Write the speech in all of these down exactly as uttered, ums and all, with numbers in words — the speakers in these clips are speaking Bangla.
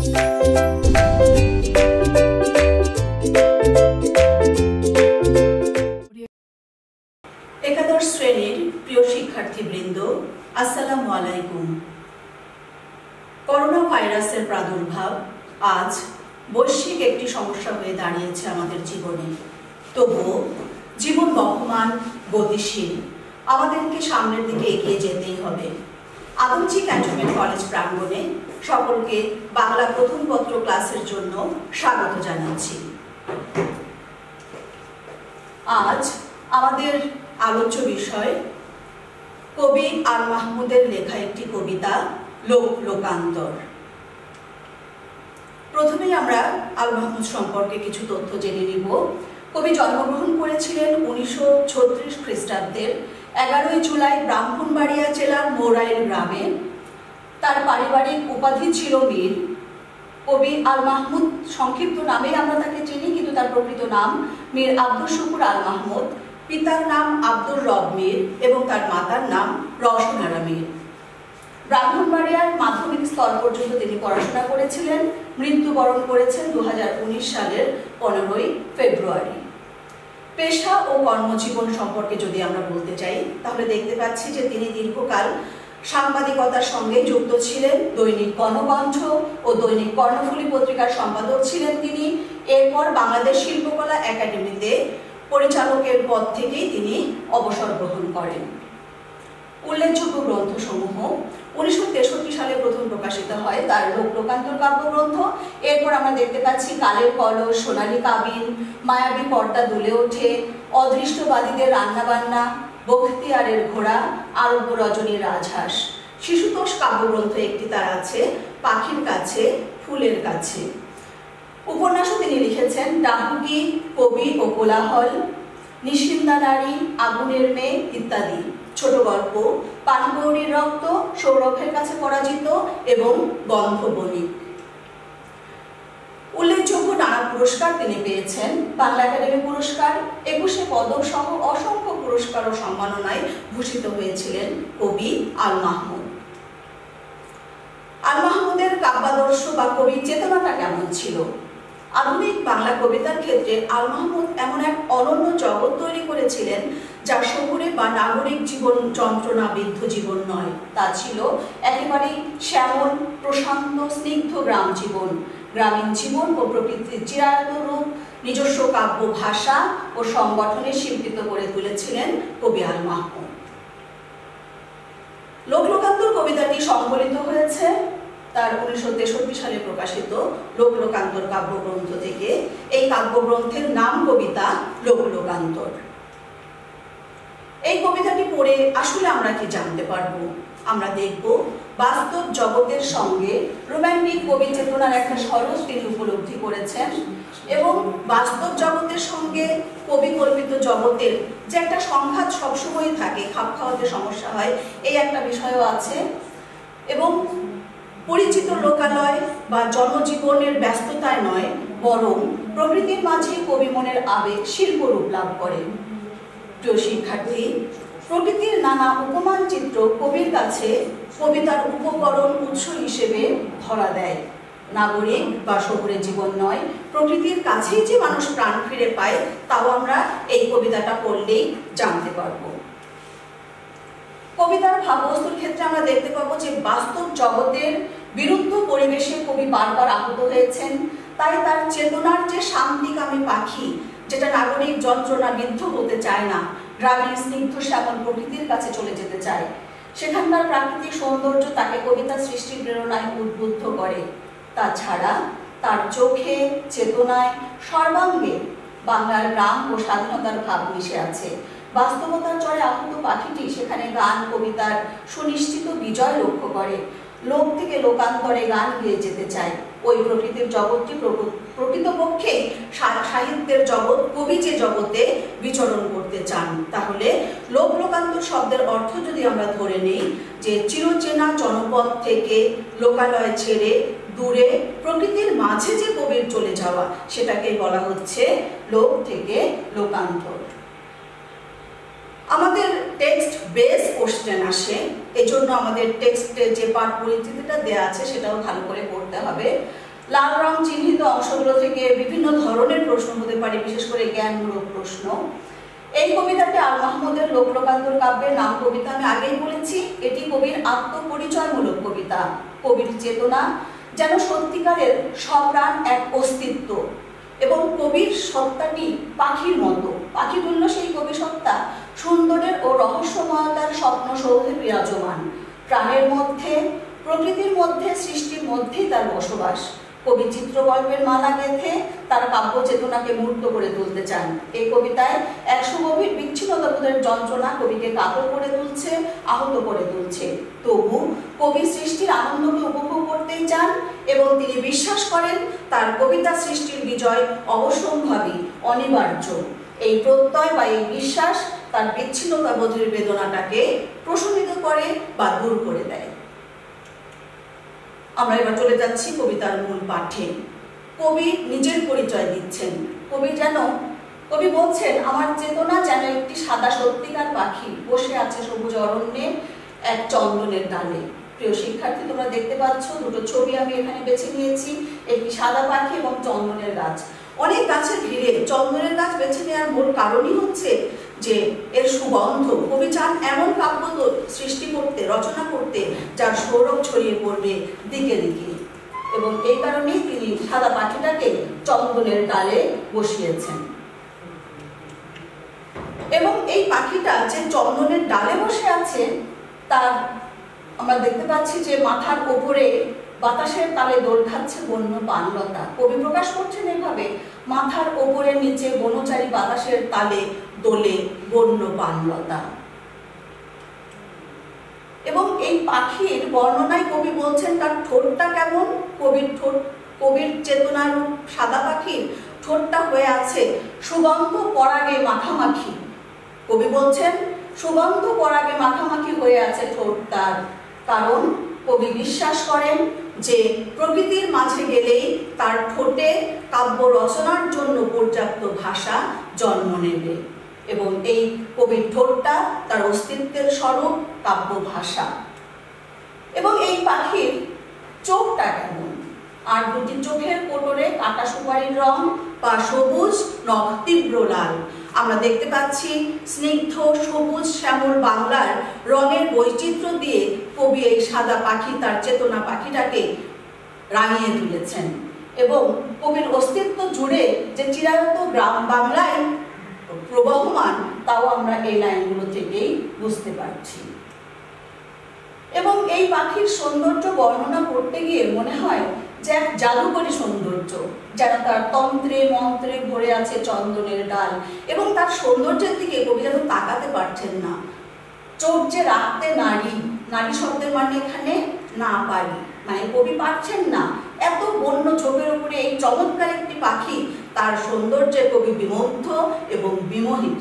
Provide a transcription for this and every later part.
एकादश श्रेणीर प्रिय शिक्षार्थीबृंद आसलामु आलाइकुम। करोना भाइरासेर प्रादुर्भाव आज वैश्विक एकटी समस्या हये दाड़िয়েছে आमादेर जीवने। तबुओ जीवन बहमान गतिशील, आमादेरके सामनेर दिके एगिয়ে যেতেই হবে। आदमजी कैंटनमेंट कलेज प्रांगणे सकलके बांगला प्रथम पत्र क्लासेर जन्य स्वागत जानाচ্ছি। आज आमादेर आलोच्य विषय कवि आल माहमुদের लेखा একটি कविता लोक लोकान्तर। प्रथमेই আমরা আল মাহমুদ সম্পর্কে কিছু তথ্য জেনে নিব। কবি জন্মগ্রহণ করেছিলেন উনিশশো ছত্রিশ খ্রিস্টাব্দের এগারোই জুলাই ব্রাহ্মণবাড়িয়া জেলার মৌরাইল গ্রামে। তার পারিবারিক উপাধি ছিল মীর। কবি আল মাহমুদ সংক্ষিপ্ত নামে আমরা তাকে চিনি, কিন্তু তার প্রকৃত নাম মীর আব্দুল শুকুর আল মাহমুদ। পিতার নাম আব্দুর রব মীর এবং তার মাতার নাম রওশনারা মীর। ব্রাহ্মণবাড়িয়ার মাধ্যমিক স্তর পর্যন্ত তিনি পড়াশোনা করেছিলেন। মৃত্যুবরণ করেছেন দু হাজার উনিশ সালের পনেরোই ফেব্রুয়ারি। পেশা ও কর্মজীবন সম্পর্কে যদি আমরা বলতে চাই তাহলে দেখতে পাচ্ছি যে তিনি দীর্ঘকাল সাংবাদিকতার সঙ্গে যুক্ত ছিলেন। দৈনিক গণকণ্ঠ ও দৈনিক কর্ণফুলী পত্রিকার সম্পাদক ছিলেন তিনি। এরপর বাংলাদেশ শিল্পকলা একাডেমিতে পরিচালকের পদ থেকেই তিনি অবসর গ্রহণ করেন। উল্লেখযোগ্য গ্রন্থসমূহ উনিশশো তেষট্টি সালে প্রথম প্রকাশিত হয় তার লোক লোকান্তর কাব্যগ্রন্থ। এরপর আমরা দেখতে পাচ্ছি কালের কলস, সোনালী কাবিন, মায়াবী পর্দা দুলে ওঠে, অদৃষ্টবাদীদের রান্নাবান্না, বখতিয়ারের ঘোড়া, আরব্য রজনীর রাজহাঁস। শিশুতোষ কাব্যগ্রন্থ একটি তার আছে, পাখির কাছে, ফুলের কাছে। উপন্যাসও তিনি লিখেছেন ডাহুকি, কবি ও কোলাহল, নিশিন্দা নারী, আগুনের মেয়ে ইত্যাদি। ছোট গল্প পানগৌরীর রক্ত, সৌরভের কাছে পরাজিত এবং গন্ধবণিক। উল্লেখযোগ্য নানা পুরস্কার তিনি পেয়েছেন। বাংলা একাডেমি পুরস্কার, একুশে পদক সহ অসংখ্য পুরস্কার ও সম্মাননায় ভূষিত হয়েছিলেন কবি আল মাহমুদ। আল মাহমুদের কাব্যাদর্শ বা কবির চেতনাটা কেমন ছিল? আধুনিক বাংলা কবিতার ক্ষেত্রে আল মাহমুদ এমন এক অনন্য জগৎ তৈরি করেছিলেন যা শহুরে বা নাগরিক জীবন যন্ত্রণা বিদ্ধ জীবন নয়। তা ছিল একেবারেই শ্যামল, প্রশান্ত, স্নিগ্ধ গ্রাম জীবন। গ্রামীণ জীবন ও প্রকৃতির চিরায়ত রূপ নিজস্ব কাব্য ভাষা ও সংগঠনে শিল্পিত করে তুলেছিলেন কবি আল মাহমুদ। লোক লোকান্তর কবিতাটি সংকলিত হয়েছে তার উনিশশো তেষট্টি সালে প্রকাশিত লোক লোকান্তর কাব্যগ্রন্থ থেকে। এই কাব্যগ্রন্থের নাম কবিতা লোক লোকান্তর। এই কবিতাটি পড়ে আসলে আমরা কি জানতে পারবো? আমরা দেখব বাস্তব জগতের সঙ্গে রোমান্টিক কবি চেতনার একটা সরস তিনি উপলব্ধি করেছেন এবং বাস্তব জগতের সঙ্গে কবি কল্পিত জগতের যে একটা সংঘাত সবসময় থাকে, খাপ খাওয়াতে সমস্যা হয়, এই একটা বিষয়ও আছে। এবং পরিচিত লোকালয় বা জনজীবনের ব্যস্ততায় নয়, বরং প্রকৃতির মাঝে কবি মনের আবেগ শিল্পরূপ লাভ করে। প্রিয় শিক্ষার্থী, প্রকৃতির নানা উপমান চিত্র কবির কাছে কবিতার উপকরণ উৎস হিসেবে ধরা দেয়। নাগরিক বা শহুরে জীবন নয়, প্রকৃতির কাছেই যে মানুষ প্রাণ ফিরে পায় তাও আমরা এই কবিতাটা পড়লেই জানতে পারবো। কবিতার ভাববস্তুর ক্ষেত্রে আমরা দেখতে পাবো যে বাস্তব জগতের বিরুদ্ধ পরিবেশে কবি বারবার আহত হয়েছেন। তাই তার চেতনার যে শান্তিকামী পাখি, যেটা নাগরিক যন্ত্রণা বিদ্ধ হতে চায় না, গ্রামীণ স্নিগ্ধ শ্যামল প্রকৃতির কাছে চলে যেতে চায়, সেখানকার প্রাকৃতিক সৌন্দর্য তাকে কবিতা সৃষ্টির প্রেরণায় উদ্বুদ্ধ করে। তাছাড়া তার চোখে, চেতনায়, সর্বাঙ্গে বাংলার গ্রাম ও স্বাধীনতার ভাব মিশে আছে। বাস্তবতার চরে আহত পাখিটি সেখানে গান কবিতার সুনিশ্চিত বিজয় লক্ষ্য করে। লোক থেকে লোকান্তরে গান গেয়ে যেতে চায়। ওই প্রকৃতির জগৎটি প্রকৃতপক্ষে সাহিত্যের জগৎ, কবি যে জগতে বিচরণ করতে চান। তাহলে লোক লোকান্তর শব্দের অর্থ যদি আমরা ধরে নেই যে চিরচেনা জনপদ থেকে লোকালয় ছেড়ে দূরে প্রকৃতির মাঝে যে কবির চলে যাওয়া, সেটাকে বলা হচ্ছে লোক থেকে লোকান্তর। আমাদের টেক্সট বেস কোশ্চেন আসে, এজন্য আমাদের টেক্সটে যে পাঠ পরিচিতিটা দেয়া আছে সেটাও ভালো করে পড়তে হবে। লাল রং চিহ্নিত অংশগুলো থেকে বিভিন্ন ধরনের প্রশ্ন হতে পারে, বিশেষ করে জ্ঞানমূলক প্রশ্ন। এই কবিতাটি আল মাহমুদের লোকলোকান্তর কাব্যের নাম কবিতা আমি আগেই বলেছি। এটি কবির আত্মপরিচয়মূলক কবিতা। কবির চেতনা যেন সত্যিকারের সপ্রাণ এক অস্তিত্ব, এবং কবির সত্তাটি পাখির মতো। পাখি তুল্য সেই কবি সত্তা সুন্দরের ও রহস্যময়তার স্বপ্ন সৌধে বিরাজমান। প্রাণের মধ্যে, প্রকৃতির মধ্যে, সৃষ্টির মধ্যেই তার বসবাস। কবি চিত্রকল্পের মালা গেঁথে তার কাব্য চেতনাকে মূর্ত করে তুলতে চান। এই কবিতায় এক সুগভীর বিচ্ছিন্নতাবোধের যন্ত্রণা কবিকে কাতর করে তুলছে, আহত করে তুলছে। তবু কবি সৃষ্টির আনন্দকে উপভোগ করতেই চান, এবং তিনি বিশ্বাস করেন তার কবিতা সৃষ্টির বিজয় অবশ্যম্ভাবী, অনিবার্য। এই প্রত্যয় বা এই বিশ্বাস তার বিচ্ছিন্নতাবোধের বেদনাটাকে প্রশমিত করে বা দূর করে দেয়। আমরা এবার চলে যাচ্ছি কবিতার মূল পাঠে। কবি নিজের পরিচয় দিচ্ছেন। কবি যেন কবি বলছেন, আমার চেতনা যেন একটি সাদা সত্যিকার পাখি বসে আছে সবুজ অরণ্যে এক চন্দনের ডালে। প্রিয় শিক্ষার্থী, তোমরা দেখতে পাচ্ছ দুটো ছবি আমি এখানে বেছে নিয়েছি, একটি সাদা পাখি এবং চন্দনের গাছ। অনেক গাছের ভিড়ে চন্দনের গাছ বেছে নেওয়ার মূল কারণই হচ্ছে যে এর সুগন্ধ। কবি চান এমন কাব্য সৃষ্টি করতে, রচনা করতে, যার সৌরভ ছড়িয়ে পড়বে দিকে দিকে, এবং এই কারণেই তিনি সাদা পাখিটাকে চন্দনের ডালে বসিয়েছেন। এবং এই পাখিটা যে চন্দনের ডালে বসে আছে, তার আমরা দেখতে পাচ্ছি যে মাথার উপরে বাতাসের তালে দোল খাচ্ছে বন্য পানলতা। কবি প্রকাশ করছেন এভাবে, মাথার ওপরে নিচে বনচারী বাতাসের তালে দোলে বন্য পানলতা। এবং এই পাখির বর্ণনায় কবি বলছেন তার ঠোঁটটা কেমন। কবির ঠোঁট, কবির চেতনার সাদা পাখির ঠোঁটটা হয়ে আছে সুগন্ধ পরাগে মাখামাখি। কবি বলছেন সুগন্ধ পরাগে মাখামাখি হয়ে আছে ঠোঁট তার, কারণ কবি বিশ্বাস করেন যে প্রকৃতির মাঝে গেলেই তার ঠোঁটে কাব্য রচনার জন্য পর্যাপ্ত ভাষা জন্ম নেবে, এবং এই কবির ঠোঁটটা তার অস্তিত্বের স্বরূপ কাব্য ভাষা। এবং এই পাখির চোখটা কেমন, আর দুটি চোখের কোটরে কাটা সুপারির রং বা সবুজ, নখ তীব্র লাল। আমরা দেখতে পাচ্ছি স্নিগ্ধ সবুজ শ্যামল বাংলার রঙের বৈচিত্র্য দিয়ে কবি এই সাদা পাখি, তার চেতনা পাখিটাকে রাঙিয়ে তুলেছেন। এবং কবির অস্তিত্ব জুড়ে যে চিরায়ত গ্রাম বাংলায় প্রবহমান, তাও আমরা এই লাইনগুলো থেকেই বুঝতে পারছি। এবং এই পাখির সৌন্দর্য বর্ণনা করতে গিয়ে মনে হয় যে এক জাদুকরী সৌন্দর্য, যেন তার তন্ত্রে মন্ত্রে ভরে আছে চন্দনের ডাল। এবং তার সৌন্দর্যের দিকে কবি যেন তাকাতে পারছেন না। চোখ যে রাখতে নারী, নারী শব্দের মানে এখানে না পারি, মানে কবি পারছেন না। এত বন্য চোখের উপরে এই চমৎকার একটি পাখি, তার সৌন্দর্যে কবি বিমুগ্ধ এবং বিমোহিত।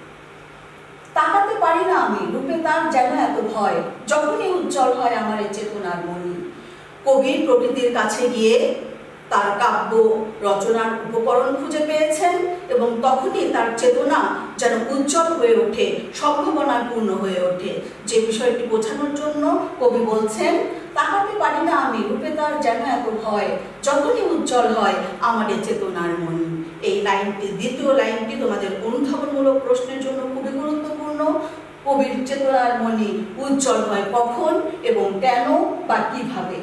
তাকাতে পারি না আমি, রূপে তার যেন এত ভয়, যখনই উজ্জ্বল হয় আমার এই চেতনার মনি। কবি প্রকৃতির কাছে গিয়ে তার কাব্য রচনার উপকরণ খুঁজে পেয়েছেন, এবং তখনই তার চেতনা যেন উজ্জ্বল হয়ে ওঠে, সম্ভাবনার পূর্ণ হয়ে ওঠে। যে বিষয়টি বোঝানোর জন্য কবি বলছেন, তাকাতে পারি না আমি, রূপে তার যেন এত ভয়, যখনই উজ্জ্বল হয় আমার এই চেতনার মনি। এই লাইনটি, দ্বিতীয় লাইনটি তোমাদের অনুধাবনমূলক প্রশ্নের জন্য খুবই গুরুত্বপূর্ণ। কবির চেতনার মনি উজ্জ্বল হয় কখন এবং কেন বা কিভাবে।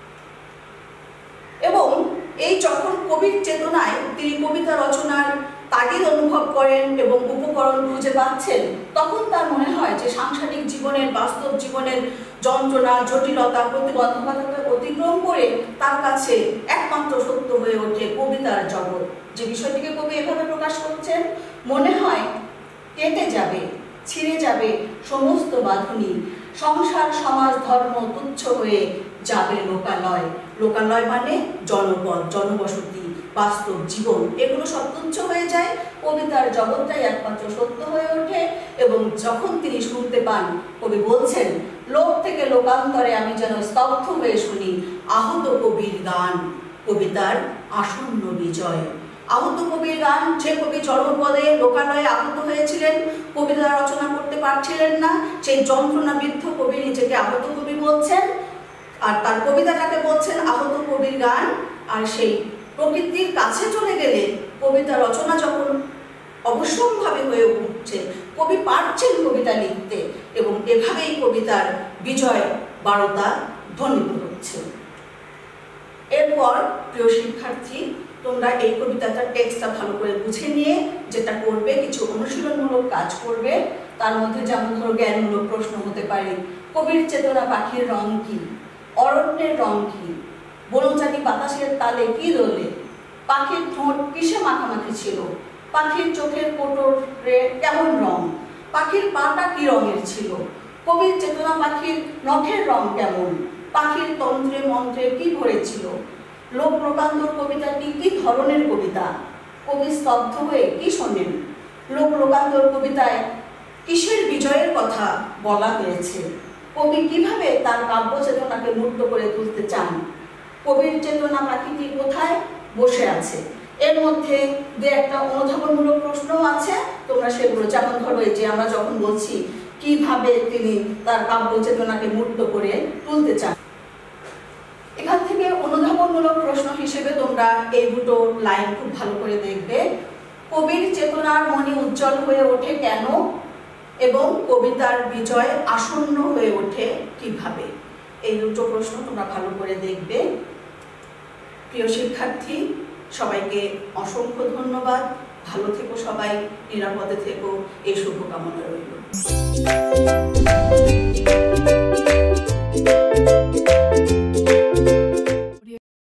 এবং এই যখন কবির চেতনায় তিনি কবিতা রচনার তাগিদ অনুভব করেন এবং উপকরণ খুঁজে পাচ্ছেন, তখন তার মনে হয় যে সাংসারিক জীবনের, বাস্তব জীবনের যন্ত্রণা, জটিলতা, প্রতিবন্ধকতাকে অতিক্রম করে তার কাছে একমাত্র সত্য হয়ে ওঠে কবিতার জগৎ। যে বিষয়টিকে কবি এভাবে প্রকাশ করছেন, মনে হয় কেটে যাবে, ছিঁড়ে যাবে সমস্ত বাঁধনি, সংসার সমাজ ধর্ম তুচ্ছ হয়ে যাবে লোকালয়। লোকালয় মানে জনপদ, জনবসতি, বাস্তব জীবন, এগুলো সব তুচ্ছ হয়ে যায়। কবিতার জগৎটাই একমাত্র সত্য হয়ে ওঠে। এবং যখন তিনি শুনতে পান, কবি বলছেন, লোক থেকে লোকান্তরে আমি যেন স্তব্ধ হয়ে শুনি আহত কবির গান, কবিতার আসন্ন বিজয়। আহত কবির গান, যে কবি জনপদে লোকালয়ে আহত হয়েছিলেন, কবিতা রচনা করতে পারছিলেন না, সেই যন্ত্রণাবিদ্ধ কবি নিজেকে আহত কবি বলছেন। আর তার কবিতাটাকে বলছেন আহত কবির গান। আর সেই প্রকৃতির কাছে চলে গেলে কবিতা রচনা যখন অবশ্যম্ভাবী হয়ে উঠছে, কবি পারছেন কবিতা লিখতে, এবং এভাবেই কবিতার বিজয় বারতা ধ্বনিত হচ্ছে। এরপর প্রিয় শিক্ষার্থী, তোমরা এই কবিতাটার টেক্সটটা ভালো করে বুঝে নিয়ে যেটা করবে, কিছু অনুশীলনমূলক কাজ করবে। তার মধ্যে যেমন ধরো জ্ঞানমূলক প্রশ্ন হতে পারে, কবির চেতনা পাখির রং কি, অরণ্যের রং কি, বনচাটি বাতাসের তালে কি দোলে, পাখির ঠোঁট কিসে মাখামাখি ছিল, পাখির চোখের কোটরে কেমন রং, পাখির পাটা কি রঙের ছিল, কবির চেতনা পাখির নখের রং কেমন, পাখির তন্ত্রে মন্ত্রে কি ভরেছিল, লোক লোকান্তর কবিতাটি কি ধরনের কবিতা, কবি স্তব্ধ হয়ে কি শোনেন, লোক লোকান্তর কবিতায় কিসের বিজয়ের কথা বলা হয়েছে, কবি কিভাবে তার কাব্য চেতনাকে মূর্ত করে তুলতে চান, কবির চেতনা পাখিটি কোথায় বসে আছে। এর মধ্যে দু একটা অনুধাবনমূলক প্রশ্নও আছে, তোমরা সেগুলো, যেমন ধরো এই যে আমরা যখন বলছি কিভাবে তিনি তার কাব্য চেতনাকে মূর্ত করে তুলতে চান, এখান থেকে অনুধাবনমূলক প্রশ্ন হিসেবে তোমরা এই দুটো লাইন খুব ভালো করে দেখবে। কবির চেতনার মনে উজ্জ্বল হয়ে ওঠে কেন, এবং কবিতার বিজয় আসন্ন হয়ে ওঠে কিভাবে। এই দুটো প্রশ্ন তোমরা ভালো করে দেখবে। প্রিয় শিক্ষার্থী, সবাইকে অসংখ্য ধন্যবাদ। ভালো থেকো সবাই, নিরাপদে থেকো, এই শুভকামনা রইল।